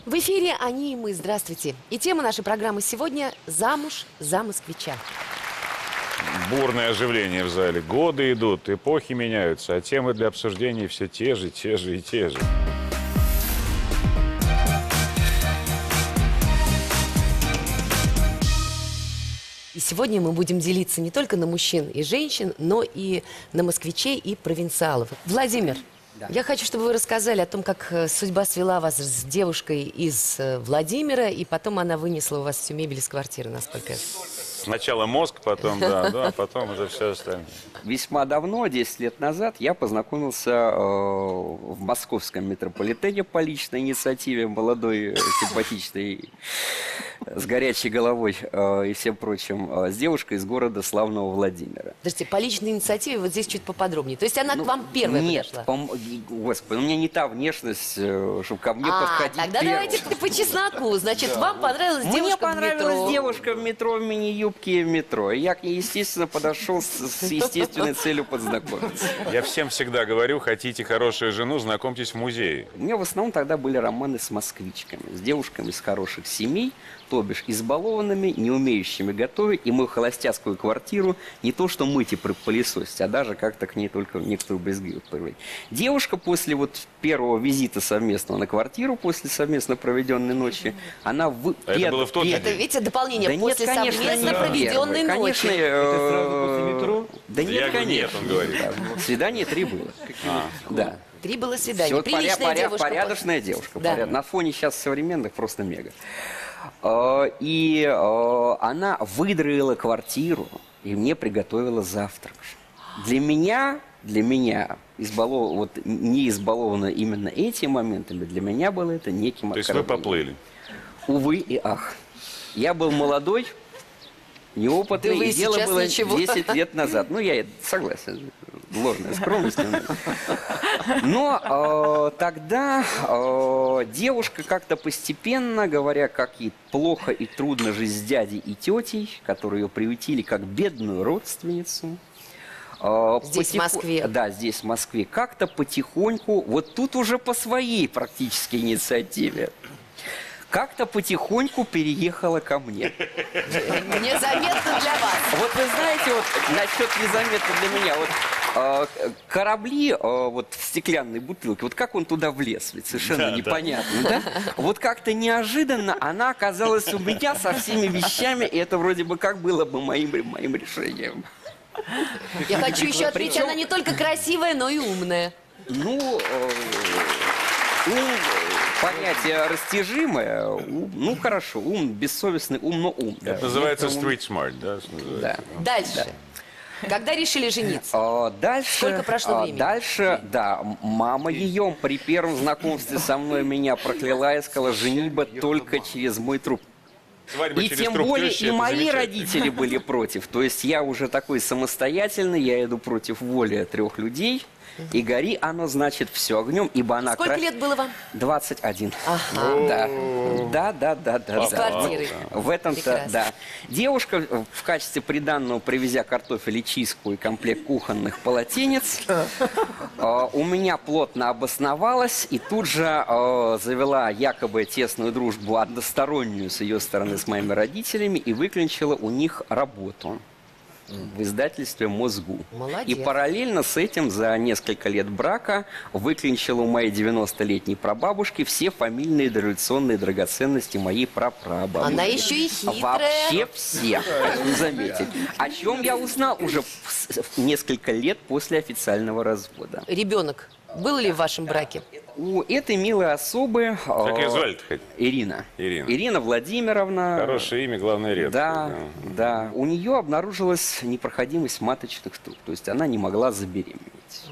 В эфире «Они и мы». Здравствуйте. И тема нашей программы сегодня «Замуж за москвича». Бурное оживление в зале. Годы идут, эпохи меняются, а темы для обсуждений все те же и те же. И сегодня мы будем делиться не только на мужчин и женщин, но и на москвичей и провинциалов. Владимир, я хочу, чтобы вы рассказали о том, как судьба свела вас с девушкой из Владимира, и потом она вынесла у вас всю мебель из квартиры, насколько я... Сначала мозг, потом, да, потом уже все остальное. Весьма давно, 10 лет назад, я познакомился в московском метрополитене по личной инициативе, молодой, симпатичной, с горячей головой и всем прочим, с девушкой из города славного Владимира. Подождите, по личной инициативе вот здесь чуть поподробнее. То есть она к вам первая подошла? Нет, господи, у меня не та внешность, чтобы ко мне подходить тогда первым. давайте по чесноку. Значит, вам понравилась девушка в метро? Мне понравилась девушка в метро, в мини-юбке в метро. И я к ней, естественно, подошел с естественной целью познакомиться. Я всем всегда говорю, хотите хорошую жену, знакомьтесь в музее. У меня в основном тогда были романы с москвичками, с девушками из хороших семей, то бишь избалованными, не умеющими готовить, и мою холостяцкую квартиру не то что мыть и пылесосить, а даже как-то к ней только некоторую брезгливость проявлять. Девушка после вот первого визита совместного на квартиру, после совместно проведенной ночи, она... Это было в тот же Это, день? видите, дополнение. Да после нет, конечно, совместно не проведенной первый. ночи. Конечно, Это сразу после метро? Да нет, Я говорю, конечно. нет, он говорит. Да. Свидание 3 было. Да. 3 было свидания. Все Приличная девушка. порядочная девушка. Да. На фоне сейчас современных просто мега. И она выдроила квартиру и мне приготовила завтрак. Для меня вот, не избалована именно этими моментами, для меня было это неким То есть вы поплыли? Увы и ах. Я был молодой, неопытный, Да вы и дело сейчас было ничего. 10 лет назад. Ну, я согласен, ложная скромность. Но тогда девушка как-то постепенно, говоря, как ей плохо и трудно жить с дядей и тетей, которые ее приютили как бедную родственницу. Здесь, в Москве. Да, здесь, в Москве. Как-то потихоньку, вот тут уже по своей практически инициативе, как-то потихоньку переехала ко мне. Незаметно для вас. Вот вы знаете, вот насчет незаметно для меня, вот корабли вот в стеклянной бутылке, вот как он туда влез, ведь совершенно непонятно, да? Вот как-то неожиданно она оказалась у меня со всеми вещами, и это вроде бы как было бы моим решением. Я хочу еще отметить, Причем- она не только красивая, но и умная. Ну, понятие растяжимое, ну хорошо, ум, бессовестный ум, но ум. Да. Это называется Некоторому- street smart, да? что называется? Да. Дальше. Когда решили жениться? Дальше, Сколько прошло времени? Дальше, да, мама ее при первом знакомстве со мной меня прокляла и сказала, женитьба только через мой труп. Свадьба И через тем труп более тещи, и это мои замечательно. родители были против. То есть я уже такой самостоятельный, я иду против воли 3 людей. И гори оно, значит, все огнем, ибо она... Сколько лет было вам? 21. Ага. Да. Из квартиры. В этом-то, Прекрасно. да. Девушка в качестве приданного, привезя картофель и чистку и комплект кухонных полотенец, у меня плотно обосновалась и тут же завела якобы тесную дружбу одностороннюю с ее стороны с моими родителями и выклинчила у них работу в издательстве «Мозгу». Молодец. И параллельно с этим за несколько лет брака выклинчила у моей 90-летней прабабушки все фамильные дореволюционные драгоценности моей прапрабабушки. Она еще и хитрая. Вообще все, хочу заметить. О чем я узнал уже несколько лет после официального развода. Ребенок был ли в вашем браке? У этой милой особы... Как ее звали-то хоть? Ирина. Ирина. Ирина Владимировна. Хорошее имя, главное, редкое. Да. У нее обнаружилась непроходимость маточных труб. То есть она не могла забеременеть.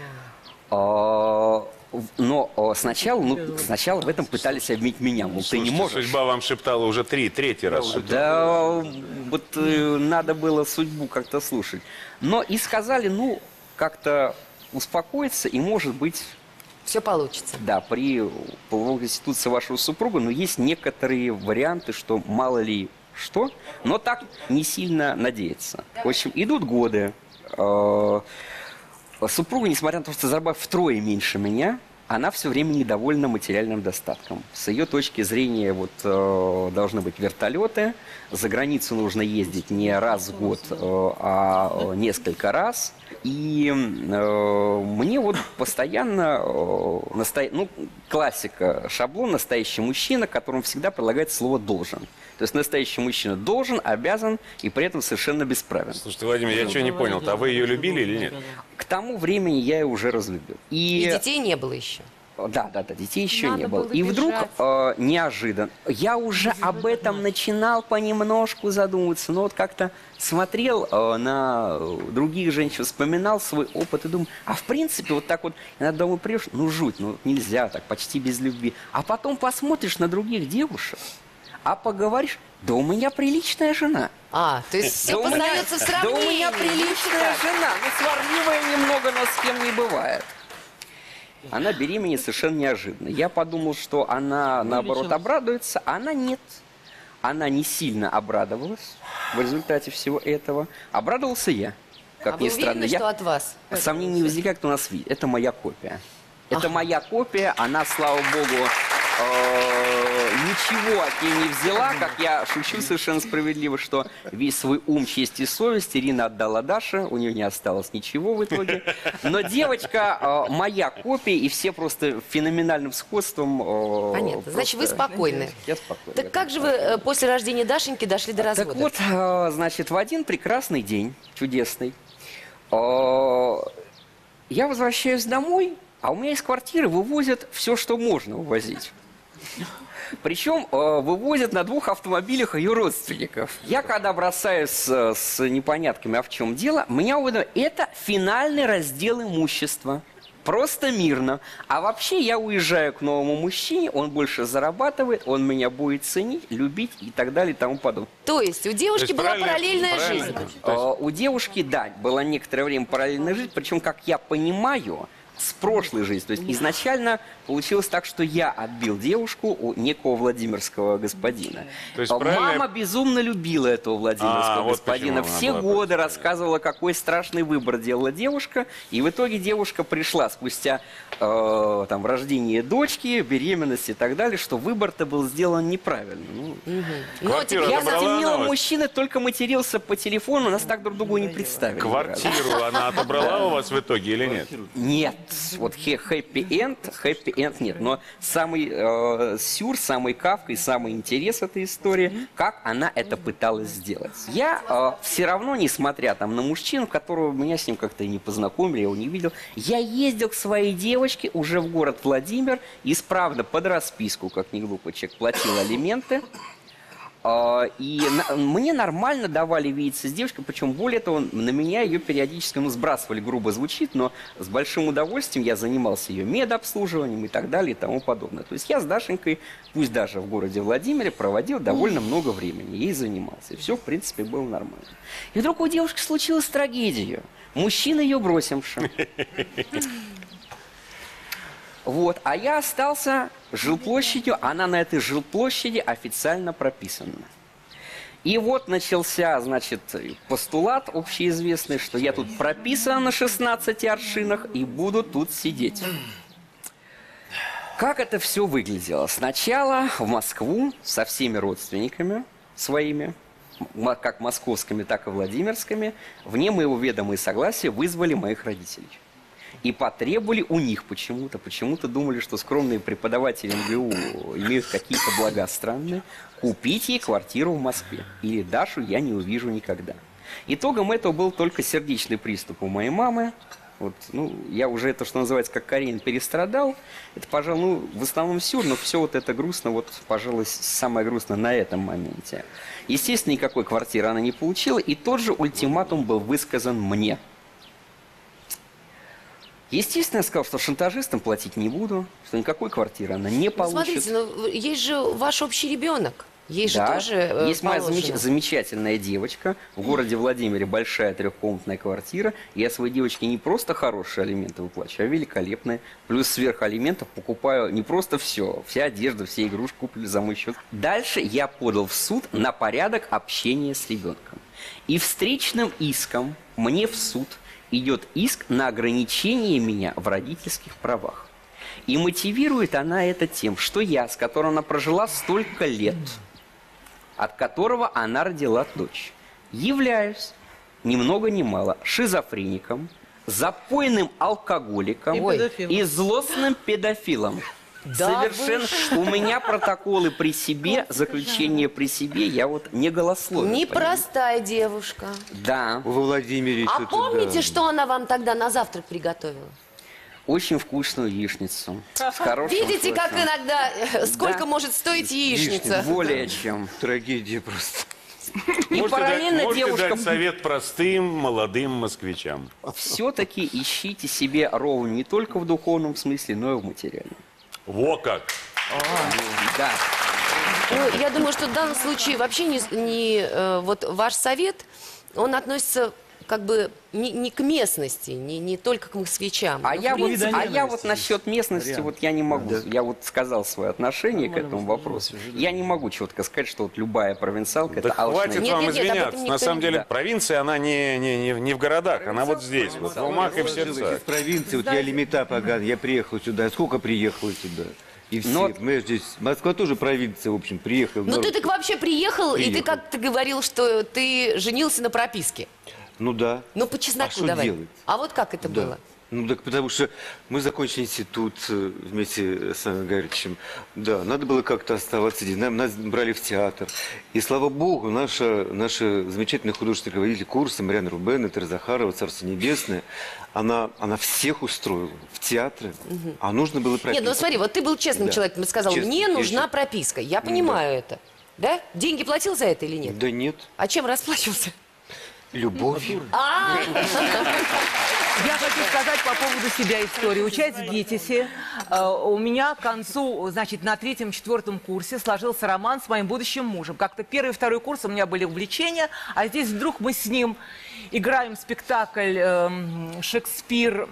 Но сначала в этом пытались обвинить меня. Мол, ты не Слушайте, можешь. судьба вам шептала уже третий раз. Да, вот надо было судьбу как-то слушать. Но и сказали, ну, как-то успокоиться и, может быть... Все получится. Да, при половой конституции вашего супруга, но есть некоторые варианты, что мало ли что, но так не сильно надеяться. В общем, идут годы. Супруга, несмотря на то, что зарабатывает втрое меньше меня, она все время недовольна материальным достатком. С ее точки зрения вот, должны быть вертолеты, за границу нужно ездить не раз в год, а несколько раз. И мне вот постоянно, классика, шаблон настоящий мужчина, которому всегда предлагается слово «должен». То есть настоящий мужчина должен, обязан и при этом совершенно бесправен. Слушайте, Владимир, я что не понял, а вы ее любили или нет? К тому времени я ее уже разлюбил. И детей не было еще. Да, детей еще Надо не было. было И вдруг бежать. неожиданно, я уже об этом начинал понемножку задумываться, но вот как-то смотрел на других женщин, вспоминал свой опыт и думал, а в принципе вот так вот, иногда домой придешь, ну жуть, ну нельзя так, почти без любви. А потом посмотришь на других девушек, а поговоришь, да у меня приличная жена. То есть все Да у меня- познается в сравнении. Да у меня приличная жена, ну сварливая немного, но с кем не бывает. Она беременеет совершенно неожиданно. Я подумал, что она, наоборот, обрадуется, а она нет. Она не сильно обрадовалась в результате всего этого. Обрадовался я, как ни вы странно. уверены, что от вас? Сомнений не возникает, кто нас видит. Это моя копия. Это моя копия, она, слава богу, ничего от нее не взяла, как я шучу совершенно справедливо, что весь свой ум, честь и совесть Ирина отдала Даше, у нее не осталось ничего в итоге. Но девочка моя копия, и все просто феноменальным сходством. Понятно, значит, вы спокойны. Я спокойный. Так как же вы после рождения Дашеньки дошли до развода? Так вот, значит, в один прекрасный день, чудесный, я возвращаюсь домой, а у меня из квартиры вывозят все, что можно вывозить. Причем вывозят на 2 автомобилях ее родственников. Я когда бросаюсь с непонятками, а в чем дело, меня увидят, это финальный раздел имущества. Просто мирно. А вообще я уезжаю к новому мужчине, он больше зарабатывает, он меня будет ценить, любить и так далее и тому подобное. То есть у девушки была параллельная жизнь. У девушки, да, была некоторое время параллельная жизнь, причем, как я понимаю, с прошлой жизни. То есть изначально получилось так, что я отбил девушку у некого владимирского господина. То есть Мама безумно любила этого владимирского вот господина. почему она Все была годы против. рассказывала, какой страшный выбор делала девушка. И в итоге девушка пришла спустя там, рождение дочки, беременность и так далее, что выбор-то был сделан неправильно. Ну, Но Квартиру теперь я с отобрала этим милым она вас? мужчиной только матерился по телефону, нас так друг другу не представили. Квартиру она отобрала у вас в итоге или нет? Нет, вот хэппи-энд нет. Но самый сюр, самый кавка и самый интерес этой истории, как она это пыталась сделать. Я все равно, несмотря там на мужчину, которого меня с ним как-то и не познакомили, я его не видел, я ездил к своей девочке уже в город Владимир, исправно под расписку, как не глупый человек, платил алименты. И мне нормально давали видеться с девушкой, причем более того, на меня ее периодически сбрасывали, грубо звучит, но с большим удовольствием я занимался ее медобслуживанием и так далее и тому подобное. То есть я с Дашенькой, пусть даже в городе Владимире, проводил довольно много времени, ей занимался. И все, в принципе, было нормально. И вдруг у девушки случилась трагедия. Мужчина ее бросивший. Вот, а я остался жилплощадью, она на этой жилплощади официально прописана. И вот начался, значит, постулат общеизвестный, что я тут прописан на 16 аршинах и буду тут сидеть. Как это все выглядело? Сначала в Москву со всеми родственниками своими, как московскими, так и владимирскими, вне моего ведома и согласия вызвали моих родителей. И потребовали у них почему-то думали, что скромные преподаватели МГУ имеют какие-то блага странные, купить ей квартиру в Москве. Или Дашу я не увижу никогда. Итогом этого был только сердечный приступ у моей мамы. Вот, ну, я уже это, что называется, как Каренин, перестрадал. Это, пожалуй, в основном сюр, но все вот это грустно, вот, пожалуй, самое грустное на этом моменте. Естественно, никакой квартиры она не получила, и тот же ультиматум был высказан мне. Естественно, я сказал, что шантажистам платить не буду, что никакой квартиры она не получит. Смотрите, ну, есть же ваш общий ребенок. Ей же Да, тоже есть моя положено. замечательная девочка. В городе Владимире большая 3-комнатная квартира. Я своей девочке не просто хорошие алименты выплачиваю, а великолепные. Плюс сверх алиментов покупаю не просто все. Вся одежда, все игрушки купили за мой счет. Дальше я подал в суд на порядок общения с ребенком. И встречным иском мне в суд идет иск на ограничение меня в родительских правах. И мотивирует она это тем, что я, с которым она прожила столько лет, от которого она родила дочь, являюсь ни много ни мало шизофреником, запойным алкоголиком и злостным педофилом. Да Совершенно. У меня протоколы при себе, заключение при себе, я вот не голословен. Непростая девушка. Да. Во Владимире А что-то, помните, да. что она вам тогда на завтрак приготовила? Очень вкусную яичницу. С хорошим Видите, как соусом. иногда, сколько Да. может стоить яичница? Более чем. Трагедия просто. И параллельно можете девушка... дать совет простым молодым москвичам. Все-таки ищите себе ровно не только в духовном смысле, но и в материальном. Во как! Да. Ну, я думаю, что в данном случае вообще вот ваш совет, он относится как бы не к местности, не только к москвичам. А Но, я, в принципе, вот насчет местности, вот я не могу, я вот сказал свое отношение к этому вопросу. Я не могу четко сказать, что вот любая провинциалка Да это алчная. хватит Нет, вам нет, нет, об этом извиняться. никто На самом не деле, говорит. провинция, она не в городах, она вот здесь, вот в умах и в сердцах. Из провинции, вот я лимита поганый, я приехал сюда, сколько приехало сюда? И все, Но- мы здесь, Москва тоже провинция, в общем, приехал. Ну ты так вообще приехал, и ты Приехал. как-то говорил, что ты женился на прописке. Ну да. Ну по чесноку А что давай. делать? А вот как это Да. было? Ну так потому что мы закончили институт вместе с Анной Гаричем. Да, надо было как-то оставаться здесь. Нас брали в театр. И слава богу, наша замечательная художественная руководитель курса Марьяна Рубена, Тереза Захарова, Царство Небесное, она всех устроила в театры. А нужно было прописать. Нет, ну смотри, вот ты был честным Да. человеком, ты сказал, Честный, мне я нужна честный. прописка. Я понимаю это. Да? Деньги платил за это или нет? Да нет, А чем расплачивался? любовью. Я хочу сказать по поводу себя историю. Учась в ГИТИСе, у меня к концу, значит, на 3-4 курсе сложился роман с моим будущим мужем. Как-то 1 и 2 курс у меня были увлечения, а здесь вдруг мы с ним играем спектакль «Шекспир».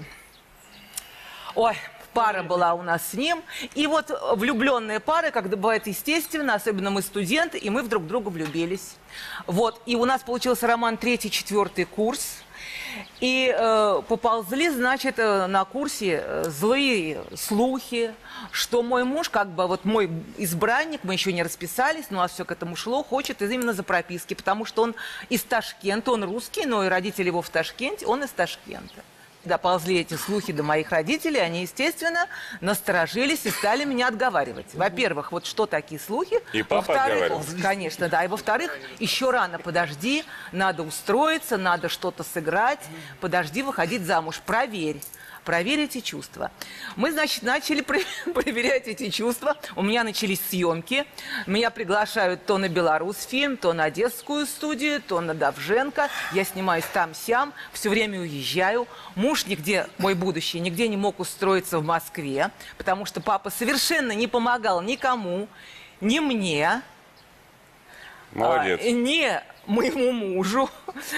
Ой, пара была у нас с ним. И вот влюбленные пары, когда бывает естественно, особенно мы студенты, и мы друг в друга влюбились. Вот, и у нас получился роман 3-4 курс. И поползли, значит, на курсе злые слухи, что мой муж, как бы вот мой избранник, мы еще не расписались, но у нас все к этому шло, хочет именно за прописки, потому что он из Ташкента, он русский, но и родители его в Ташкенте, он из Ташкента. Доползли эти слухи до моих родителей, они, естественно, насторожились и стали меня отговаривать. Во-первых, вот что такие слухи. И папа отговаривал? Конечно, да. И во-вторых, еще рано, подожди, надо устроиться, надо что-то сыграть, подожди выходить замуж, проверь эти чувства. Мы, значит, начали проверять эти чувства. У меня начались съемки. Меня приглашают то на Беларусьфильм, то на Одесскую студию, то на Довженко. Я снимаюсь там-сям, все время уезжаю. Муж нигде, мой будущий, нигде не мог устроиться в Москве, потому что папа совершенно не помогал никому, ни мне, Молодец. ни моему мужу.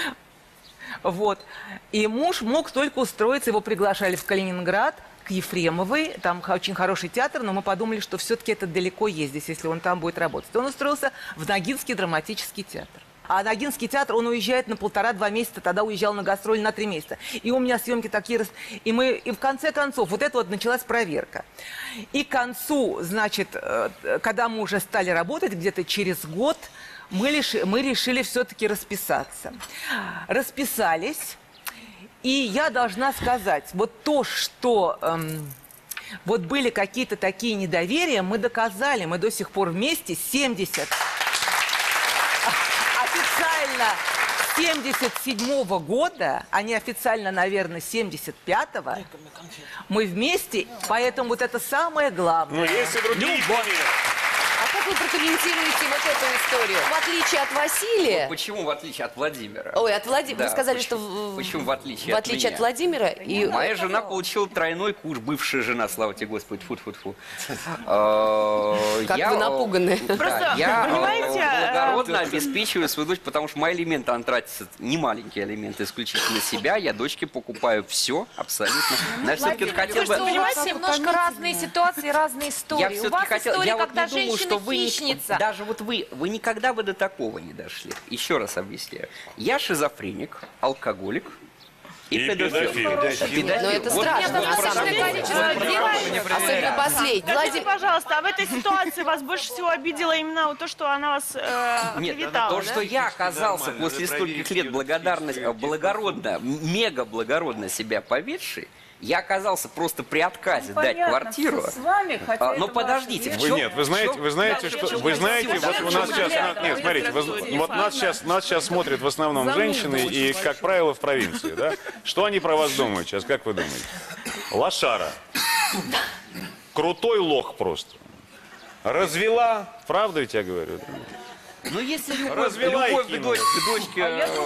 Вот. И муж мог только устроиться, его приглашали в Калининград, к Ефремовой, там очень хороший театр, но мы подумали, что все-таки это далеко ездить, если он там будет работать. Он устроился в Ногинский драматический театр. А Ногинский театр, он уезжает на 1,5-2 месяца, тогда уезжал на гастроли на 3 месяца. И у меня съемки такие... И в конце концов, вот это вот началась проверка. И к концу, значит, когда мы уже стали работать, где-то через год, мы решили все-таки расписаться. Расписались, и я должна сказать, вот то, что вот были какие-то такие недоверия, мы доказали, мы до сих пор вместе 77-го года, а не официально, наверное, 75-го, мы вместе, поэтому вот это самое главное. Ну, есть и другие темы. А как вы прокомментируете вот эту историю? В отличие от Василия... Почему в отличие от Владимира? Ой, от Владимира. Да, Вы сказали, почему- что почему в отличие в от отличие от меня? Владимира и Моя жена получила тройной курс, бывшая жена, слава тебе Господи, тьфу-тьфу-тьфу. Как вы напуганы. Просто, Я понимаете, благородно обеспечиваю свою дочь, потому что мои элементы, она тратится, не маленькие элементы, исключительно на себя. Я дочке покупаю все абсолютно. Но я все-таки хотел бы... Понимаете, немножко разные ситуации, разные Я истории. У все-таки вас хотел, история, я вот когда не думаю, что вы, женщина-хищница. даже вот вы никогда бы до такого не дошли. Еще раз объясняю. Я шизофреник, алкоголик, И педофил. Но это Вот страшно, на самом деле. Особенно последний. Скажите, Владимир, пожалуйста, а в этой ситуации вас больше всего обидело именно вот то, что она вас Нет, привитала, то, да? что я оказался нормально, после надо стольких проверить лет её благородно, мега благородно себя поведший, я оказался просто при отказе дать Понятно, квартиру. всё с вами, хотя Но это подождите, ваша в Вы чем- нет, вы знаете, что вы знаете, вот у нас сейчас, нет, смотрите, вот нас сейчас смотрят в основном женщины и, как правило, в провинции, да? Что они про вас думают сейчас, как вы думаете? Лошара, крутой лох просто, развела, правда ведь я говорю? Ну, если любовь, Развела и любовь к кинула. дочке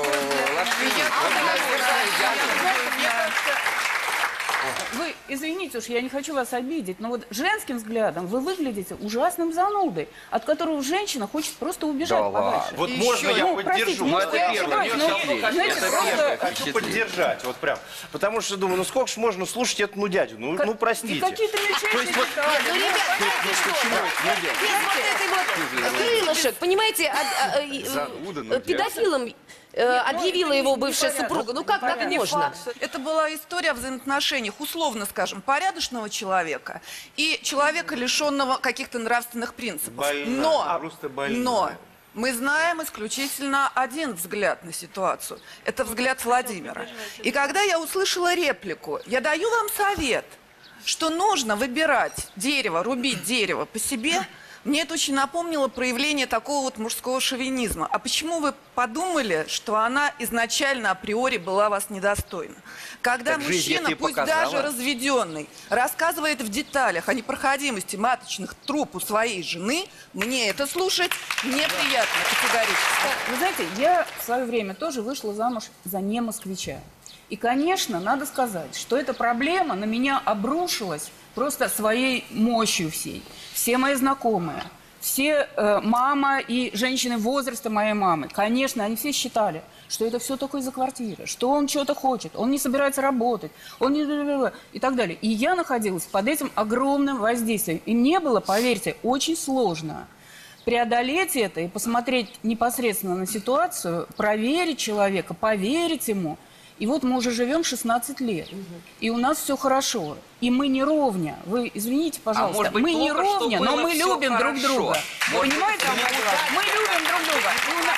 Вы извините уж, я не хочу вас обидеть, но вот женским взглядом вы выглядите ужасным занудой, от которого женщина хочет просто убежать Да подальше. ладно. Вот можно я простите, поддержу? ну, это я первое. ошибаюсь, Нет, но, это знаете, первое. просто Хочу поддержать, вот прям. Потому что думаю, ну сколько ж можно слушать эту нудядю? Ну простите. какие-то мельчайшие детали. ну, ребят, знаете что? Без вот этой вот крылышек, понимаете, Зануда, ну, педофилом объявила его бывшая супруга. Ну как так можно? Это была история о взаимоотношениях, условно скажем, порядочного человека и человека, лишенного каких-то нравственных принципов. Больная, просто больная. Но мы знаем исключительно один взгляд на ситуацию. Это взгляд Владимира. И когда я услышала реплику, я даю вам совет, что нужно выбирать дерево, рубить дерево по себе. Мне это очень напомнило проявление такого вот мужского шовинизма. А почему вы подумали, что она изначально априори была вас недостойна? Когда Так жизнь мужчина, это и пусть показала. даже разведенный, рассказывает в деталях о непроходимости маточных труб у своей жены, мне это слушать неприятно категорически. Вы знаете, я в свое время тоже вышла замуж за не москвича. И, конечно, надо сказать, что эта проблема на меня обрушилась просто своей мощью всей. Все мои знакомые, все мама и женщины возраста моей мамы, конечно, они все считали, что это все только из-за квартиры, что он что-то хочет, он не собирается работать, он не... и так далее. И я находилась под этим огромным воздействием. И мне было, поверьте, очень сложно преодолеть это и посмотреть непосредственно на ситуацию, проверить человека, поверить ему. И вот мы уже живем 16 лет, и у нас все хорошо, и мы не ровня. Вы извините, пожалуйста, может быть, мы не плохо, что ровня, но было мы всё любим друг хорошо. друга. Может Понимаете? Мы любим друг друга. И у нас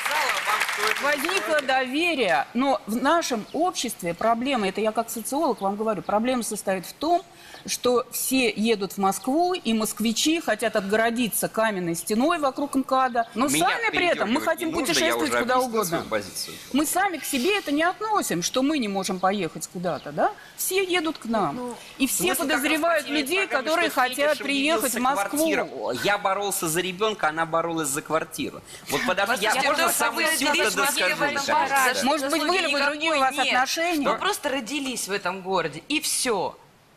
возникло доверие, но в нашем обществе проблема, это я как социолог вам говорю, проблема состоит в том, что все едут в Москву, и москвичи хотят отгородиться каменной стеной вокруг МКАДа, но Меня сами при этом мы передёргивать хотим не нужно, я путешествовать уже куда объяснил угодно. свою позицию. Мы сами к себе это не относим, что мы не можем поехать куда-то, да? Все едут к нам. И все Смысл как раз подозревают партийной людей, программы, которые что хотят фетишем приехать в явился Москву. квартира. Я боролся за ребенка, она боролась за квартиру. Вот подожди, я можно сам все это доскажу? Может быть, были бы другие у вас отношения? Мы просто родились в этом городе, и все.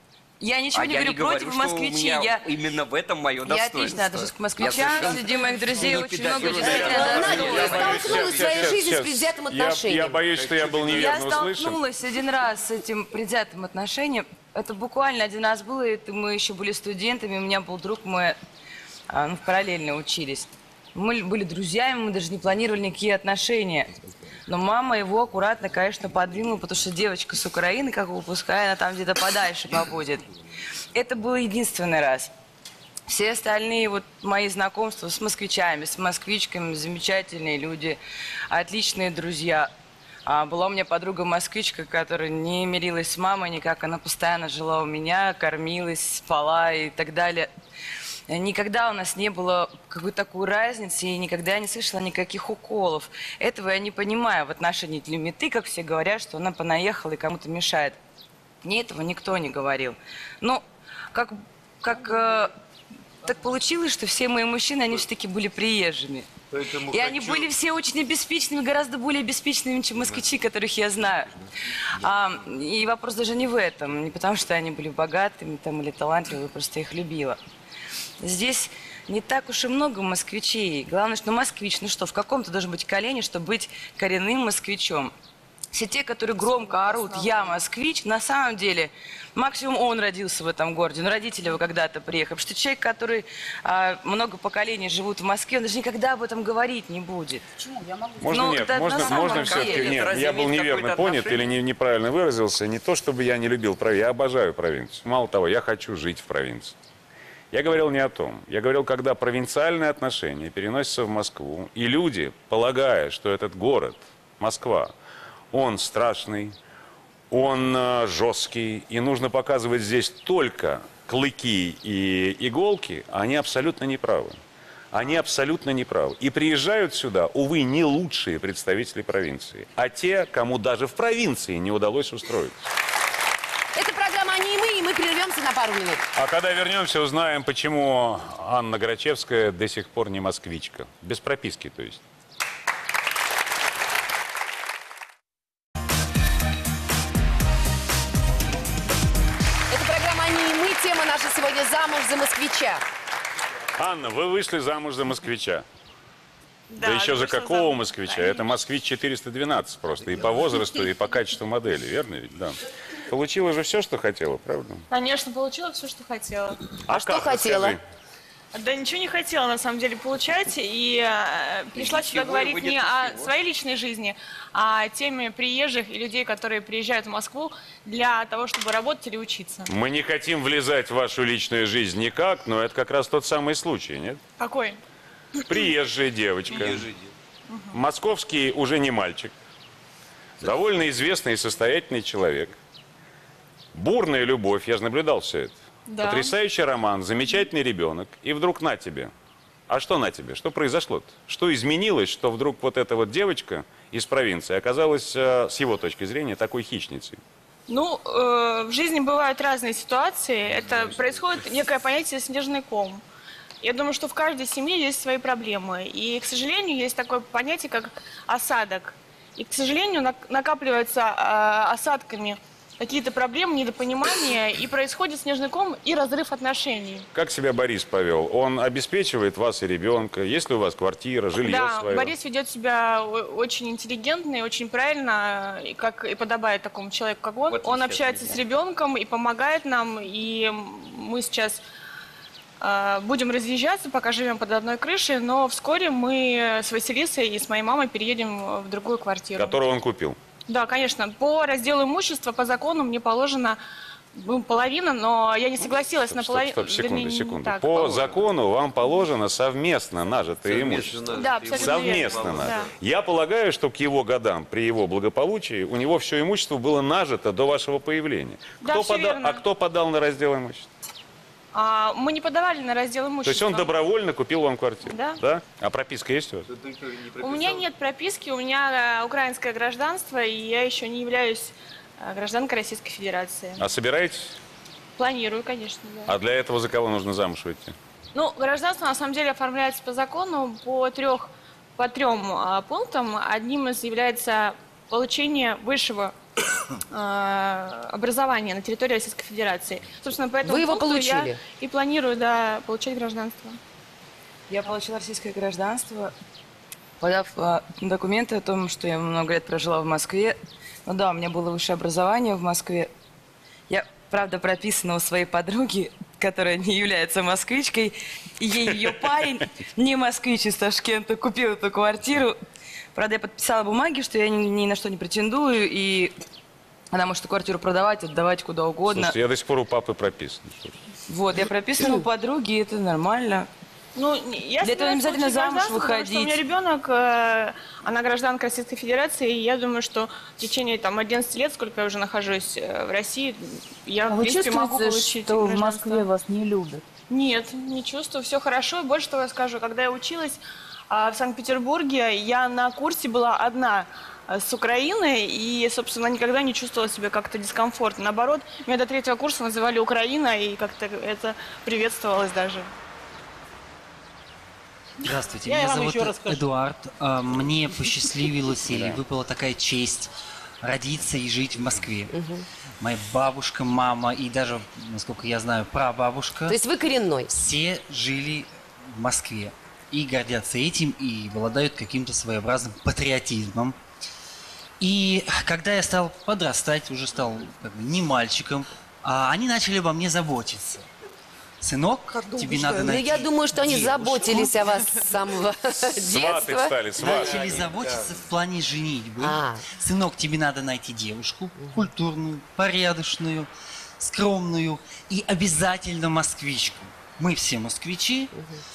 Я ничего А не я говорю не говорю, против что у москвичей. меня Я именно в этом мое Я достоинство. отлично отношусь к Я москвичам, совершенно среди моих друзей не очень много педофил. действительно Надя, ты столкнулась в своей жизни с предвзятым отношением. Я боюсь, что я был Я неверно услышан. столкнулась один раз с этим предвзятым отношением. Это буквально один раз было, это мы еще были студентами, у меня был друг, мы параллельно учились. Мы были друзьями, мы даже не планировали никакие отношения. Но мама его аккуратно, конечно, подвинула, потому что девочка с Украины, как бы, пускай она там где-то подальше побудет. Это был единственный раз. Все остальные вот мои знакомства с москвичами, с москвичками, замечательные люди, отличные друзья. Была у меня подруга-москвичка, которая не мирилась с мамой никак, она постоянно жила у меня, кормилась, спала и так далее. Никогда у нас не было какой-то такой разницы, и никогда я не слышала никаких уколов. Этого я не понимаю в отношении Тлюмиты, как все говорят, что она понаехала и кому-то мешает. Мне этого никто не говорил. Но так получилось, что все мои мужчины, они все-таки были приезжими. И они были все очень обеспеченными, гораздо более обеспеченными, чем москвичи, которых я знаю. И вопрос даже не в этом, не потому что они были богатыми там, или талантливыми, просто их любила. Здесь не так уж и много москвичей. Главное, что москвич, ну что, в каком-то должен быть колене, чтобы быть коренным москвичом. все те, которые громко орут «я москвич», на самом деле максимум он родился в этом городе, но родители его когда-то приехали. Потому что человек, который много поколений живут в Москве, он даже никогда об этом говорить не будет. Почему? Я могу... Можно Ну, нет, это на самом можно деле. все-таки Это нет. разве Я был имеет неверно какое-то понят или отношение? неправильно выразился. Не то, чтобы я не любил провинцию, я обожаю провинцию. Мало того, я хочу жить в провинции. Я говорил не о том. Я говорил, когда провинциальные отношения переносятся в Москву, и люди, полагая, что этот город, Москва, он страшный, он жесткий, и нужно показывать здесь только клыки и иголки, они абсолютно неправы. Они абсолютно неправы. И приезжают сюда, увы, не лучшие представители провинции, а те, кому даже в провинции не удалось устроиться. Это программа «Они и мы», и мы прервемся на пару минут. А когда вернемся, узнаем, почему Анна Грачевская до сих пор не москвичка. Без прописки, то есть. Это программа «Они и мы». Тема наша сегодня «Замуж за москвича». Анна, вы вышли замуж за москвича. Да, еще за вышла какого замуж, москвича? конечно. Это москвич 412 просто. И по возрасту, и по качеству модели, верно ведь? Да. Получила же все, что хотела, правда? Конечно, получила все, что хотела. А что как, хотела? расскажи. Да ничего не хотела, на самом деле, получать. И пришла сюда ничего, говорить выйдет не из о всего. своей личной жизни, а о теме приезжих и людей, которые приезжают в Москву для того, чтобы работать или учиться. Мы не хотим влезать в вашу личную жизнь никак, но это как раз тот самый случай, нет? Какой? Приезжая девочка. Московский уже не мальчик. Довольно известный и состоятельный человек. Бурная любовь, я же наблюдал все это. Да. Потрясающий роман, замечательный ребенок. И вдруг на тебе. А что на тебе? Что произошло-то? Что изменилось, что вдруг вот эта вот девочка из провинции оказалась, с его точки зрения, такой хищницей? Ну, в жизни бывают разные ситуации. Это происходит некое понятие «снежный ком». Я думаю, что в каждой семье есть свои проблемы. И, к сожалению, есть такое понятие, как осадок. И, к сожалению, накапливаются осадками какие-то проблемы, недопонимания, и происходит снежный ком и разрыв отношений. Как себя Борис повел? Он обеспечивает вас и ребенка? Есть ли у вас квартира, жилье Да, свое? Борис ведет себя очень интеллигентно и очень правильно, и как и подобает такому человеку, как он. Вот Он сейчас общается видно. с ребенком и помогает нам, и мы сейчас будем разъезжаться, пока живем под одной крышей, но вскоре мы с Василисой и с моей мамой переедем в другую квартиру. Которую он купил? Да, конечно. По разделу имущества, по закону мне положено половина, но я не согласилась на половину. Стоп, секунду, Вернее, секунду. так. По закону вам положено совместно нажитое имущество. Да, абсолютно Совместно верно. надо. Да. Я полагаю, что к его годам, при его благополучии, у него все имущество было нажито до вашего появления. Да, всё верно. А кто подал на раздел имущества? Мы не подавали на раздел имущества. То есть он добровольно купил вам квартиру? Да. А прописка есть у вас? У меня нет прописки, у меня украинское гражданство, и я еще не являюсь гражданкой Российской Федерации. А собираетесь? Планирую, конечно, да. А для этого за кого нужно замуж выйти? Ну, гражданство на самом деле оформляется по закону по трем пунктам. Одним из является получение высшего образования на территории Российской Федерации. Собственно, по этому Вы его пункту я получили? и планирую, да, получать гражданство. Я получила российское гражданство, подав документы о том, что я много лет прожила в Москве. Ну да, у меня было высшее образование в Москве. Я, правда, прописана у своей подруги, которая не является москвичкой. И ей ее парень, не москвич из Ташкента, купил эту квартиру. Правда, я подписала бумаги, что я ни на что не претендую, и она может эту квартиру продавать, отдавать куда угодно. Слушайте, я до сих пор у папы прописан. Вот, я прописана у подруги, и это нормально. Ну, я Для этого не собираюсь обязательно получить замуж гражданство, потому что выходить. у меня ребенок, она гражданка Российской Федерации, и я думаю, что в течение 11 лет, сколько я уже нахожусь в России, я, в Вы принципе, могу чувствуете, получить что в гражданство. Москве вас не любят? Нет, не чувствую, все хорошо. И больше того я скажу, когда я училась в Санкт-Петербурге, я на курсе была одна с Украины, и, собственно, никогда не чувствовала себя как-то дискомфортно. Наоборот, меня до 3-го курса называли Украина, и как-то это приветствовалось даже. Здравствуйте, Я меня вам зовут еще расскажу. Эдуард. Мне посчастливилось или выпала такая честь родиться и жить в Москве. Моя бабушка, мама и даже, насколько я знаю, прабабушка. То есть вы коренной? Все жили в Москве и гордятся этим, и обладают каким-то своеобразным патриотизмом. И когда я стал подрастать, уже стал как бы не мальчиком, они начали обо мне заботиться. Сынок, тебе надо Ну, найти я думаю, что они девушку. заботились о вас с самого Сваты детства. стали, сваты. Начали заботиться в плане женитьбы. А. Сынок, тебе надо найти девушку культурную, порядочную, скромную и обязательно москвичку. Мы все москвичи.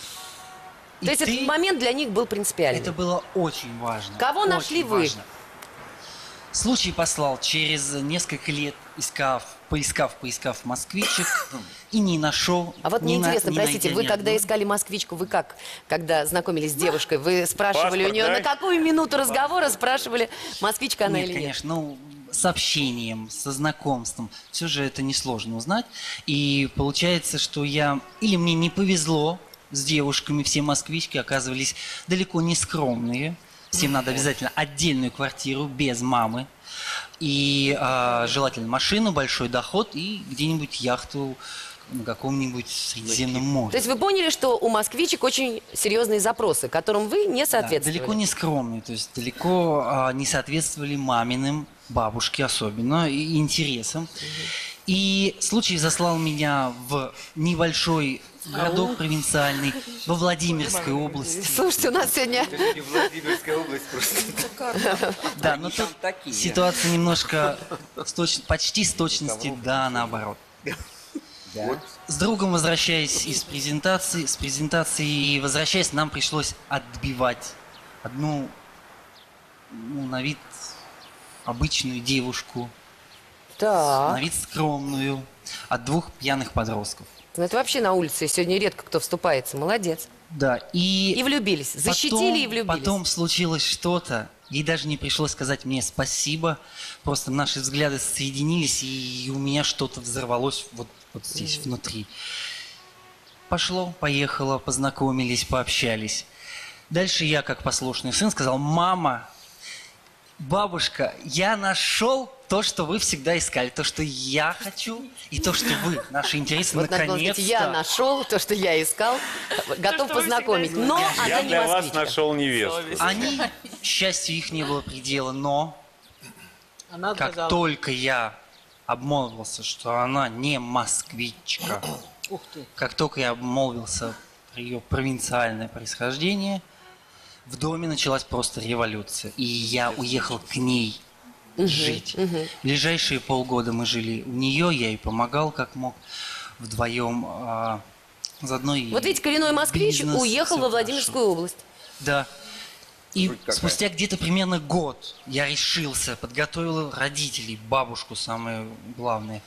И То есть ты- этот момент для них был принципиальный. Это было очень важно. Кого очень нашли вы? важно. Случай послал через несколько лет, поискав москвичек, и не нашел. А вот мне интересно, простите, найдя вы ни когда одной. искали москвичку, вы как, когда знакомились с девушкой, вы спрашивали Паспорт у нее, дай. на какую минуту разговора спрашивали, москвичка она Нет, или нет? конечно, ну, с общением, со знакомством. Все же это несложно узнать. И получается, что или мне не повезло с девушками, все москвички оказывались далеко не скромные. Всем надо обязательно отдельную квартиру без мамы. И желательно машину, большой доход и где-нибудь яхту на каком-нибудь Средиземном море. То есть вы поняли, что у москвичек очень серьезные запросы, которым вы не Да, соответствовали? далеко не скромные, то есть далеко не соответствовали маминым, бабушке особенно, и интересам. И случай заслал меня в небольшой городок провинциальный во Владимирской области. Слушайте, у нас сегодня... Владимирская область просто. Да, но тут такие. ситуация немножко почти с точностью, да, наоборот. С другом, возвращаясь с презентации и возвращаясь, нам пришлось отбивать одну, на вид обычную девушку, Так. на вид скромную, от двух пьяных подростков. Ну, это вообще на улице сегодня редко кто вступается. Молодец. Да, И влюбились. Защитили и влюбились. Потом случилось что-то, ей даже не пришлось сказать мне спасибо, просто наши взгляды соединились, и у меня что-то взорвалось вот здесь, внутри. Пошло, поехало, познакомились, пообщались. Дальше я, как послушный сын, сказал: мама, бабушка, я нашел то, что вы всегда искали, то, что я хочу, и то, что вы, наши интересы, Вот надо было сказать, наконец-то. я нашел то, что я искал, готов что вы познакомить. всегда Но Я она не для вас москвичка. нашел невесту. Они, к счастью, их не было предела, но как только я обмолвился, что она не москвичка, как только я обмолвился про ее провинциальное происхождение, в доме началась просто революция. И я уехал к ней жить. Ближайшие полгода мы жили у нее, я ей помогал как мог, вдвоем. Заодно и Вот видите, коренной москвич бизнес, уехал всё во Владимирскую область. да. И Жуть какая. спустя где-то примерно год я решился, подготовил родителей, бабушку, самое главное,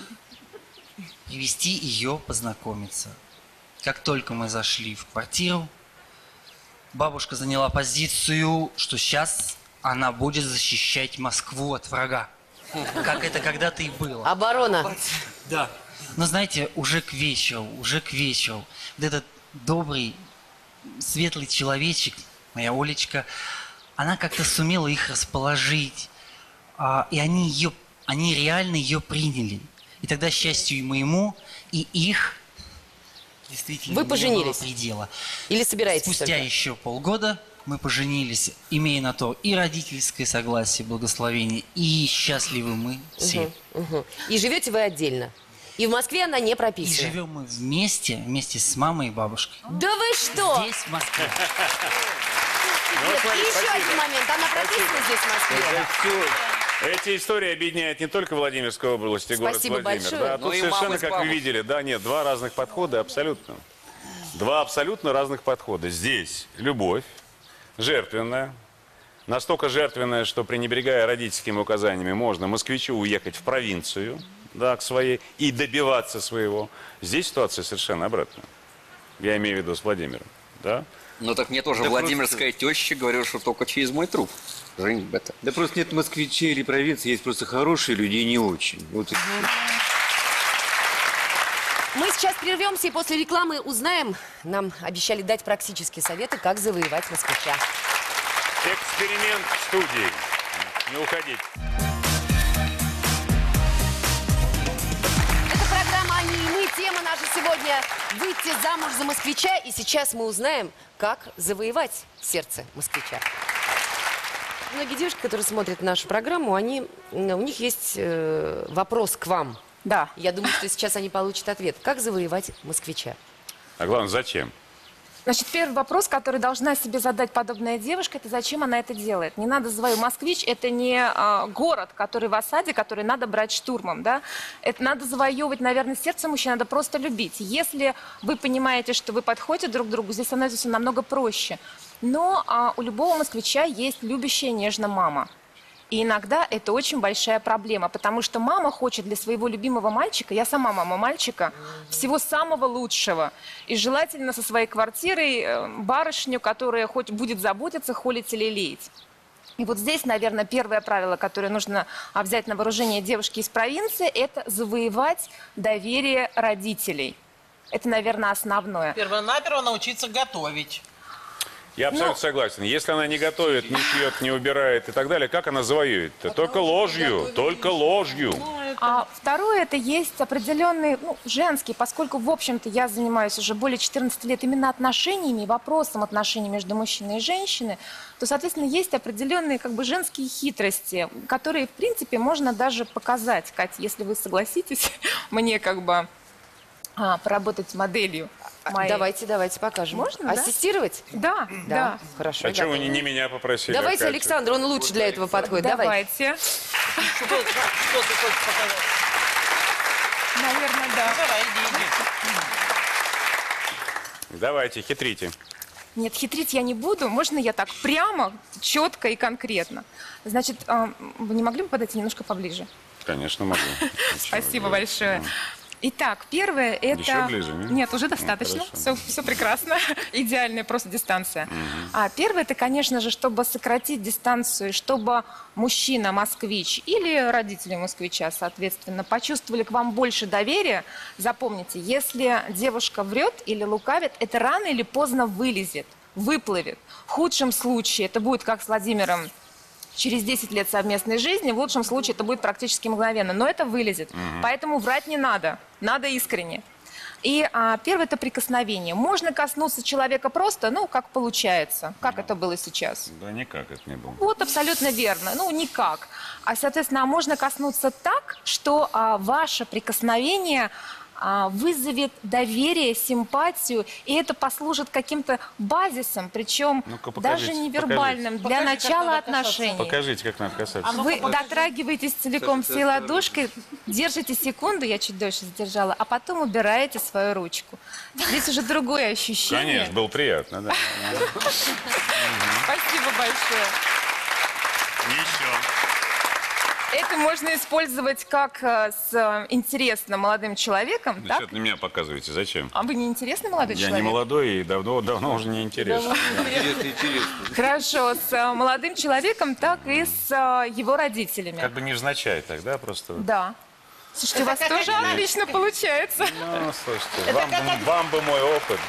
привести ее познакомиться. Как только мы зашли в квартиру, бабушка заняла позицию, что сейчас она будет защищать Москву от врага. Как это когда-то и было. Оборона. Да. Но знаете, уже к вечеру, вот этот добрый, светлый человечек, моя Олечка, она как-то сумела их расположить. И они реально ее приняли. И тогда счастью и моему, и их действительно Вы не поженились? было предела. Или собираетесь Спустя только? еще полгода мы поженились, имея на то и родительское согласие, благословение, и счастливы мы все. Мгм. И живете вы отдельно. И в Москве она не И прописана. живем мы вместе с мамой и бабушкой. Да вы что? Здесь, в Москве. Нет, смотри, и еще спасибо. один момент. Она прописана здесь, в Москве. Эти истории объединяют не только Владимирскую область и город Спасибо Владимир. большое. Да, Ну тут и совершенно, мамы с как вы бабушкой. видели, да, нет, два разных подхода абсолютно. Два абсолютно разных подхода. Здесь любовь, жертвенная. Настолько жертвенная, что, пренебрегая родительскими указаниями, можно москвичу уехать в провинцию, да, к своей, и добиваться своего. Здесь ситуация совершенно обратная. Я имею в виду с Владимиром. Да? Ну так мне тоже Да владимирская теща говорила, что только через мой труп. Женитьба-то. Да просто нет москвичей или провинции, есть просто хорошие люди и не очень. Вот. Мы сейчас прервемся и после рекламы узнаем. Нам обещали дать практические советы, как завоевать москвича. Эксперимент в студии. Не уходите. Это программа «Они и мы». Тема наша сегодня – выйти замуж за москвича. И сейчас мы узнаем, как завоевать сердце москвича. Многие девушки, которые смотрят нашу программу, у них есть вопрос к вам. Да. Я думаю, что сейчас они получат ответ. Как завоевать москвича? А главное, зачем? Значит, первый вопрос, который должна себе задать подобная девушка, это зачем она это делает. Не надо завоевать. Москвич – это не город, который в осаде, который надо брать штурмом. Да? Это надо завоевывать, наверное, сердце мужчины, надо просто любить. Если вы понимаете, что вы подходите друг к другу, здесь становится все намного проще. Но у любого москвича есть любящая, нежная мама. И иногда это очень большая проблема, потому что мама хочет для своего любимого мальчика, я сама мама мальчика, всего самого лучшего. И желательно со своей квартирой барышню, которая хоть будет заботиться, холить или леять. И вот здесь, наверное, первое правило, которое нужно взять на вооружение девушки из провинции, это завоевать доверие родителей. Это, наверное, основное. Первонаперво научиться готовить. Я абсолютно согласен. Если она не готовит, не пьет, не убирает и так далее, как она завоюет-то? Только ложью, только ложью. А второе, это есть определенный, женский, поскольку, в общем-то, я занимаюсь уже более 14 лет именно отношениями, вопросом отношений между мужчиной и женщиной, то, соответственно, есть определенные женские хитрости, которые, в принципе, можно даже показать, Катя, если вы согласитесь, мне поработать моделью. Давайте покажем. Можно, да? Ассистировать? Да. Хорошо. А чего вы не меня попросили? Давайте, Катю? Александр, он лучше для этого подходит. Давайте. Что ты хочешь показать? Наверное, да. Давай, иди. Давайте, хитрите. Нет, хитрить я не буду. Можно я так прямо, четко и конкретно? Значит, вы не могли бы подойти немножко поближе? Конечно, могу. Спасибо большое. Итак, первое это... Еще ближе, нет? Нет, уже достаточно. Все прекрасно. Идеальная просто дистанция. Первое это, конечно же, чтобы сократить дистанцию, чтобы мужчина, москвич или родители москвича, соответственно, почувствовали к вам больше доверия. Запомните, если девушка врет или лукавит, это рано или поздно вылезет, выплывет. В худшем случае это будет как с Владимиром через 10 лет совместной жизни, в лучшем случае это будет практически мгновенно, но это вылезет. Поэтому врать не надо, надо искренне. И первое это прикосновение. Можно коснуться человека просто, как получается, как это было сейчас. Да никак это не было. Вот абсолютно верно, никак. Соответственно, можно коснуться так, что ваше прикосновение вызовет доверие, симпатию, и это послужит каким-то базисом, причем даже невербальным, для начала отношений. Покажите, как надо касаться. Вы дотрагиваетесь целиком всей ладошкой, держите секунду, я чуть дольше задержала, а потом убираете свою ручку. Здесь уже другое ощущение. Конечно, было приятно, да. Спасибо большое. Еще. Это можно использовать как с интересным молодым человеком, так? Что-то на меня показываете, зачем? А вы не интересный молодой человек? Я не молодой и давно уже не интересен. Хорошо, с молодым человеком, так и с его родителями. Как бы невзначай тогда просто. Да. Слушайте, у вас тоже отлично получается. Слушайте, вам бы мой опыт.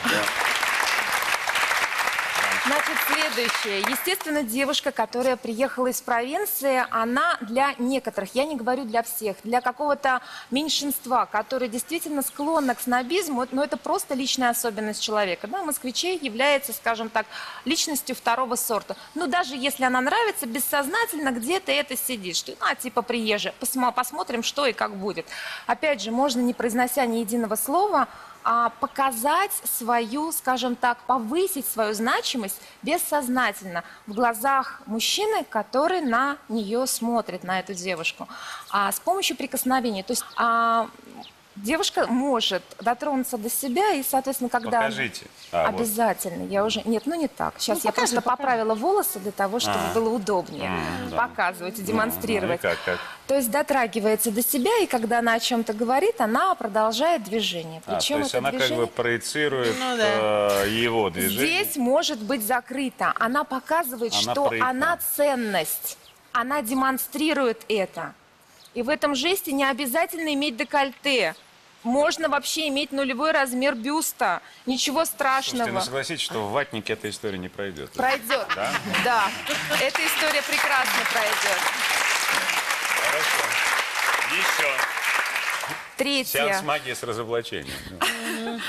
Значит, следующее. Естественно, девушка, которая приехала из провинции, она для некоторых, я не говорю для всех, для какого-то меньшинства, которое действительно склонно к снобизму, но это просто личная особенность человека. Да? Москвичей является, скажем так, личностью второго сорта. Но даже если она нравится, бессознательно где-то это сидит, что, типа приезжая, посмотрим, что и как будет. Опять же, можно, не произнося ни единого слова, показать свою, скажем так, повысить свою значимость бессознательно в глазах мужчины, который на нее смотрит, на эту девушку. С помощью прикосновения. То есть девушка может дотронуться до себя и, соответственно, когда... Покажите. Обязательно. Я уже... Нет, не так. Сейчас я просто поправила волосы для того, чтобы было удобнее показывать и демонстрировать. Как? То есть дотрагивается до себя, и когда она о чем-то говорит, она продолжает движение. Причем то есть она как бы проецирует его движение. Здесь может быть закрыто. Она показывает, что она ценность. Она демонстрирует это. И в этом жесте не обязательно иметь декольте. Можно вообще иметь нулевой размер бюста. Ничего страшного. Слушайте, согласитесь, что в ватнике эта история не пройдет. Пройдет. Да? Да. Эта история прекрасно пройдет. Хорошо. Еще. Третье. Сеанс магии с разоблачением.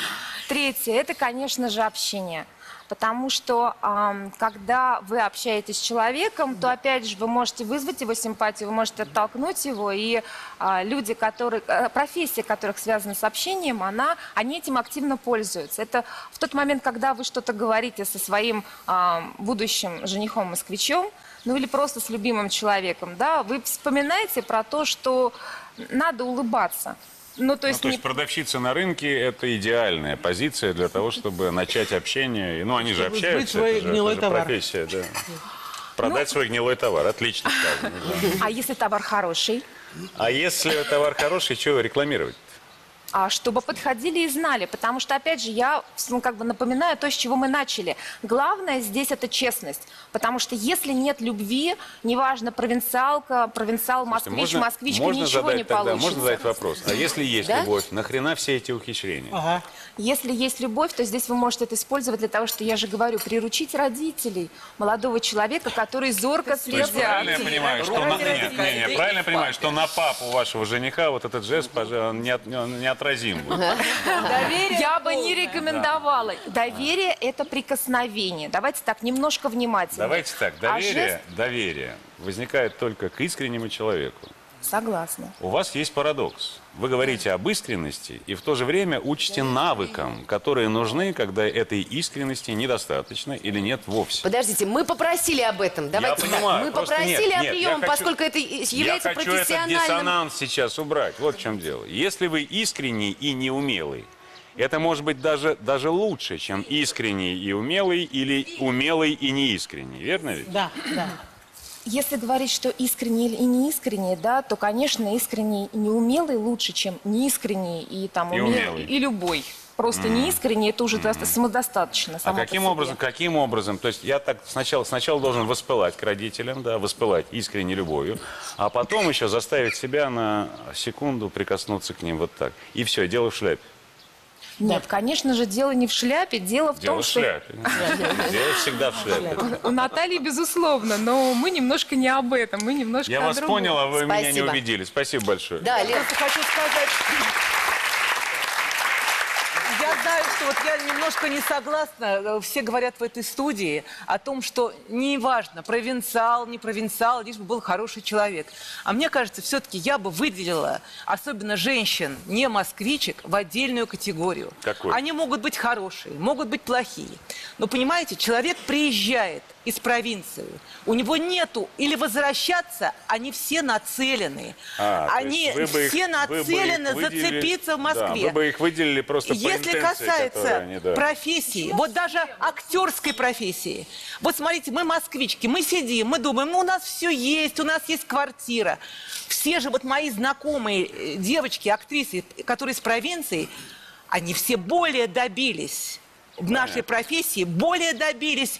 Третье, это, конечно же, общение. Потому что, когда вы общаетесь с человеком, то, опять же, вы можете вызвать его симпатию, вы можете оттолкнуть его, и люди, профессия которых связана с общением, они этим активно пользуются. Это в тот момент, когда вы что-то говорите со своим будущим женихом-москвичом, ну или просто с любимым человеком, да, вы вспоминаете про то, что надо улыбаться. Ну, то есть продавщица на рынке – это идеальная позиция для того, чтобы начать общение. Ну, они же общаются, это же профессия. Да. Продать свой гнилой товар. Отлично сказано. Да. А если товар хороший? А если товар хороший, чего рекламировать? Чтобы подходили и знали. Потому что, опять же, я напоминаю то, с чего мы начали. Главное здесь это честность. Потому что если нет любви, неважно, провинциал, москвич, москвичка, ничего не получится. Можно задать вопрос. А если есть любовь, нахрена все эти ухищрения? Если есть любовь, то здесь вы можете это использовать для того, что я же говорю, приручить родителей молодого человека, который зорко следят. Правильно я понимаю, что на папу вашего жениха вот этот жест, пожалуйста, не отразим. Я бы не рекомендовала. Доверие – это прикосновение. Давайте так, немножко внимательно. Давайте так, доверие возникает только к искреннему человеку. Согласна. У вас есть парадокс. Вы говорите об искренности и в то же время учите навыкам, которые нужны, когда этой искренности недостаточно или нет вовсе. Подождите, мы попросили об этом. Давайте так. Мы попросили о приеме, поскольку это является профессиональным... Я хочу этот диссонанс сейчас убрать. Вот в чем дело. Если вы искренний и неумелый, это может быть даже лучше, чем искренний и умелый или умелый и неискренний. Верно ведь? Да, да. Если говорить, что искренний и неискренний, да, то, конечно, искренний и неумелый лучше, чем неискренний и умелый и любой. Просто неискренний это уже самодостаточно. А каким образом? То есть я так сначала должен воспылать к родителям, да, воспылать искренней любовью, а потом еще заставить себя на секунду прикоснуться к ним вот так. И все, дело в шляпе. Нет, конечно же, дело не в шляпе, дело в том, что... Дело всегда в шляпе. У Натальи, безусловно, но мы немножко не об этом, мы немножко Я вас другом. понял, а вы меня не убедили. Спасибо большое. Да, Лен, хочу сказать... Я знаю, что вот я немножко не согласна. Все говорят в этой студии о том, что неважно, провинциал, не провинциал, лишь бы был хороший человек. А мне кажется, все-таки я бы выделила, особенно женщин, не москвичек, в отдельную категорию. Какую? Они могут быть хорошие, могут быть плохие. Но, понимаете, человек приезжает из провинции, у него нету, или возвращаться, они все нацелены. Они все нацелены зацепиться в Москве. Да, вы бы их выделили просто по Если касается профессии, вот даже актерской профессии. Вот смотрите, мы москвички, мы сидим, мы думаем, ну у нас все есть, у нас есть квартира. Все же вот мои знакомые девочки, актрисы, которые из провинции, они все более добились. В нашей профессии более добились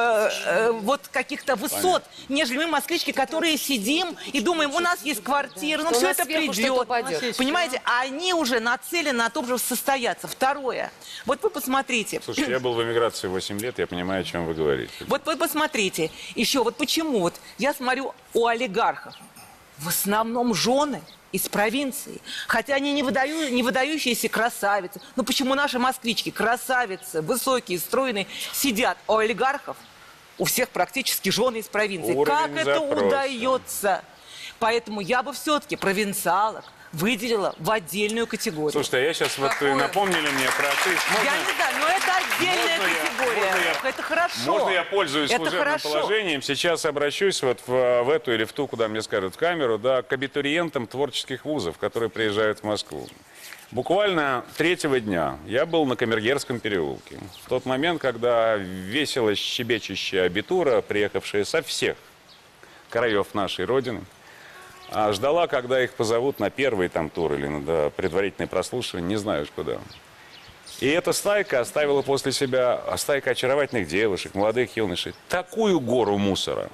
вот каких-то высот, нежели мы, москвички, которые сидим и думаем, у нас есть квартира, ну все это придет. Понимаете, а они уже нацелены на том, чтобы состояться. Второе. Вот вы посмотрите. Слушайте, я был в эмиграции 8 лет, я понимаю, о чем вы говорите. Вот вы посмотрите. Еще вот почему вот я смотрю у олигархов. В основном жены из провинции. Хотя они не выдающиеся красавицы. Но почему наши москвички, красавицы, высокие, стройные, сидят у олигархов? У всех практически жены из провинции. Как это удается? Поэтому я бы все-таки провинциалок выделила в отдельную категорию. Слушайте, а я сейчас вот напомнили мне про актрис. Я не знаю, но это отдельная категория. Это хорошо. Можно я пользуюсь служебным положением? Сейчас обращусь вот в эту или в ту, куда мне скажут в камеру, да, к абитуриентам творческих вузов, которые приезжают в Москву. Буквально 3-го дня я был на Камергерском переулке. В тот момент, когда весело щебечущая абитура, приехавшая со всех краев нашей Родины, ждала, когда их позовут на первый там тур или на предварительное прослушивание, не знаю куда. И эта стайка оставила после себя, стайка очаровательных девушек, молодых юношей, такую гору мусора,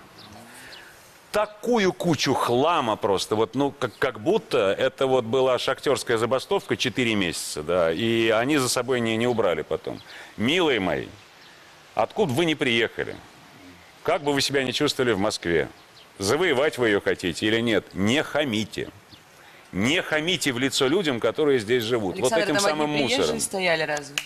такую кучу хлама просто, вот, ну, как будто это вот была шахтерская забастовка 4 месяца, да, и они за собой не убрали потом. Милые мои, откуда вы не приехали? Как бы вы себя не чувствовали в Москве? Завоевать вы ее хотите или нет? Не хамите. Не хамите в лицо людям, которые здесь живут. Александр, вот этим там самым одни мусором. стояли разве?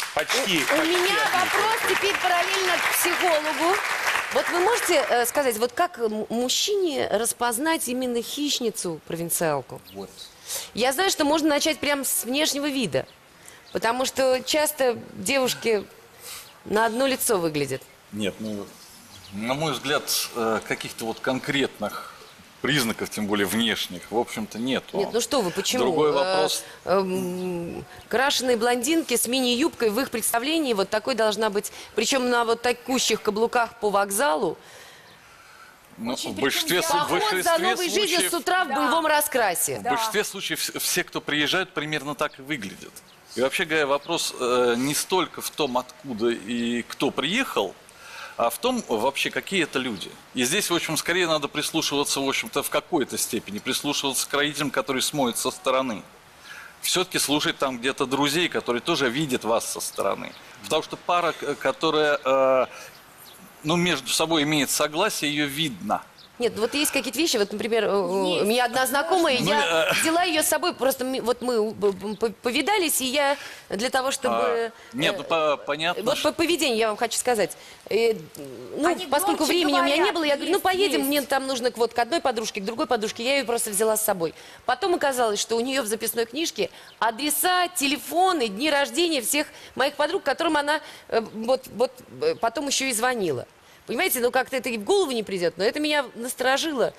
Почти. У меня вопрос теперь параллельно к психологу. Вот вы можете сказать, вот как мужчине распознать именно хищницу, провинциалку? Вот. Я знаю, что можно начать прямо с внешнего вида, потому что часто девушки на одно лицо выглядят. Нет, ну, на мой взгляд, каких-то вот конкретных признаков, тем более внешних, в общем-то, нету. Нет, ну что вы, почему? Другой вопрос. Крашеные блондинки с мини-юбкой в их представлении вот такой должна быть, причем на вот такущих каблуках по вокзалу. Ну, в большинстве Поход за новой жизнью случаев, с утра в боевом раскрасе. в большинстве случаев все, кто приезжают, примерно так и выглядят. И вообще говоря, вопрос не столько в том, откуда и кто приехал, а в том, вообще, какие это люди. И здесь, в общем, скорее надо прислушиваться, в общем-то, в какой-то степени, прислушиваться к родителям, которые смотрят со стороны. Все-таки слушать там где-то друзей, которые тоже видят вас со стороны. Потому что пара, которая ну, между собой имеет согласие, ее видно. Нет, вот есть какие-то вещи, вот, например, у меня одна знакомая, я взяла ее с собой, просто вот мы повидались, и я для того, чтобы... Нет, ну, понятно. Вот по поведению я вам хочу сказать. Ну, поскольку времени у меня не было, я говорю, ну, поедем, мне там нужно вот к одной подружке, к другой подружке, я ее просто взяла с собой. Потом оказалось, что у нее в записной книжке адреса, телефоны, дни рождения всех моих подруг, которым она вот потом еще и звонила. Понимаете, ну как-то это и в голову не придет, но это меня насторожило.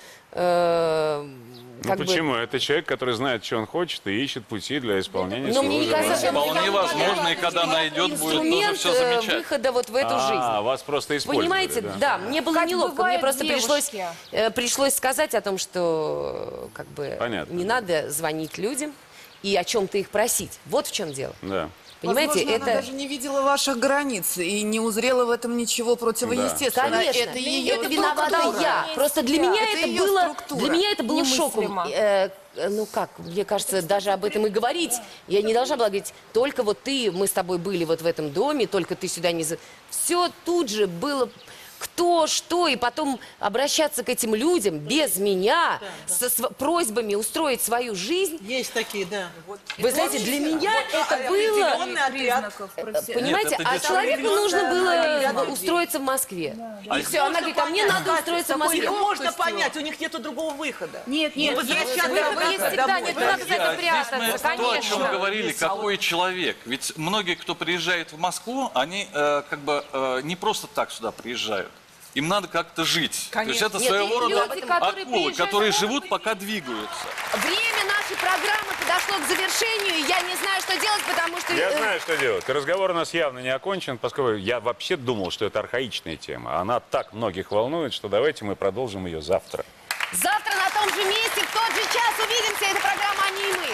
Ну почему? Это человек, который знает, что он хочет и ищет пути для исполнения своего желания. Вполне возможно, и когда найдет, будет тоже все замечательно. Выхода вот в эту жизнь. Вас просто использовали. Понимаете, да, мне было неловко, мне просто пришлось сказать о том, что как бы не надо звонить людям и о чем-то их просить. Вот в чем дело. Да. Понимаете, возможно, это... она даже не видела ваших границ и не узрела в этом ничего противоестественного. Да. Конечно, это ее это виновата я. Просто для меня это было шоком. Ну как, мне кажется, даже об этом и говорить. Я не должна была говорить, только вот ты, мы с тобой были вот в этом доме, только ты сюда не... Все тут же было... Кто, что, и потом обращаться к этим людям без меня, со просьбами устроить свою жизнь. Есть такие, да. Вы знаете, для меня это было... Понимаете, а человеку нужно было устроиться в Москве. И все, она говорит, а мне надо устроиться в Москве. Можно понять, у них нету другого выхода. Нет, выход есть всегда, нет, не надо за это прятаться, То, о чем конечно. говорили, какой человек. Ведь многие, кто приезжает в Москву, они как бы не просто так сюда приезжают. Им надо как-то жить. Конечно. То есть это своего рода люди, акулы, которые живут, пока двигаются. Время нашей программы подошло к завершению, и я не знаю, что делать, потому что... Я знаю, что делать. Разговор у нас явно не окончен, поскольку я вообще думал, что это архаичная тема. Она так многих волнует, что давайте мы продолжим ее завтра. Завтра на том же месте, в тот же час увидимся. Это программа «Они и мы».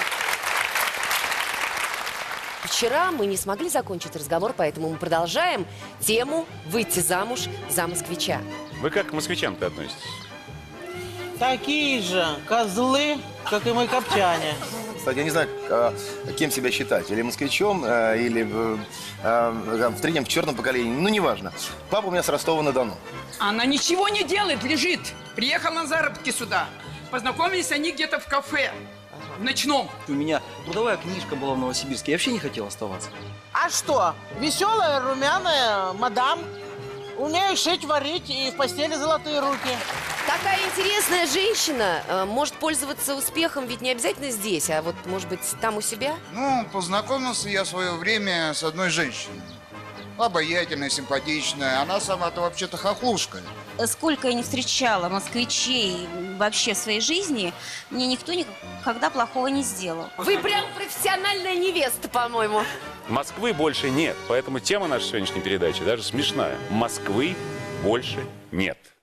Вчера мы не смогли закончить разговор, поэтому мы продолжаем тему «Выйти замуж за москвича». Вы как к москвичам-то относитесь? Такие же козлы, как и мы копчане. Кстати, я не знаю, кем себя считать. Или москвичом, или в третьем, в черном поколении. Ну, неважно. Папа у меня с Ростова-на-Дону. Она ничего не делает, лежит. Приехала на заработки сюда. Познакомились они где-то в кафе. В ночном. У меня трудовая книжка была в Новосибирске. Я вообще не хотел оставаться. А что? Веселая, румяная мадам. Умею шить, варить и в постели золотые руки. Такая интересная женщина может пользоваться успехом ведь не обязательно здесь, а вот, может быть, там у себя? Ну, познакомился я в свое время с одной женщиной. Обаятельная, симпатичная. Она сама-то вообще-то хохлушка. Сколько я не встречала москвичей вообще в своей жизни, мне никто никогда плохого не сделал. Вы прям профессиональная невеста, по-моему. Москвы больше нет, поэтому тема нашей сегодняшней передачи даже смешная. Москвы больше нет.